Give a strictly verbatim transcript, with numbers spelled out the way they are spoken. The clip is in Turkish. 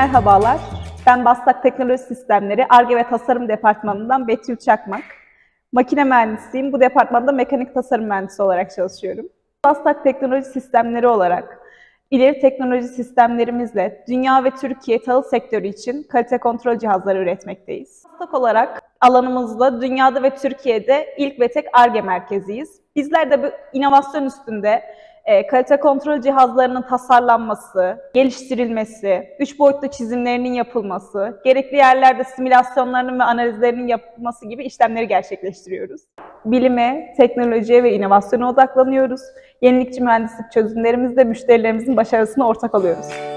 Merhabalar, ben Bastak Teknoloji Sistemleri Ar-Ge ve Tasarım Departmanı'ndan Betül Çakmak. Makine mühendisiyim, bu departmanda mekanik tasarım mühendisi olarak çalışıyorum. Bastak Teknoloji Sistemleri olarak ileri teknoloji sistemlerimizle dünya ve Türkiye tahıl sektörü için kalite kontrol cihazları üretmekteyiz. Bastak olarak alanımızda dünyada ve Türkiye'de ilk ve tek Ar-Ge merkeziyiz. Bizler de bu inovasyon üstünde E, kalite kontrol cihazlarının tasarlanması, geliştirilmesi, üç boyutlu çizimlerinin yapılması, gerekli yerlerde simülasyonlarının ve analizlerinin yapılması gibi işlemleri gerçekleştiriyoruz. Bilime, teknolojiye ve inovasyona odaklanıyoruz. Yenilikçi mühendislik çözümlerimizle müşterilerimizin başarısına ortak oluyoruz.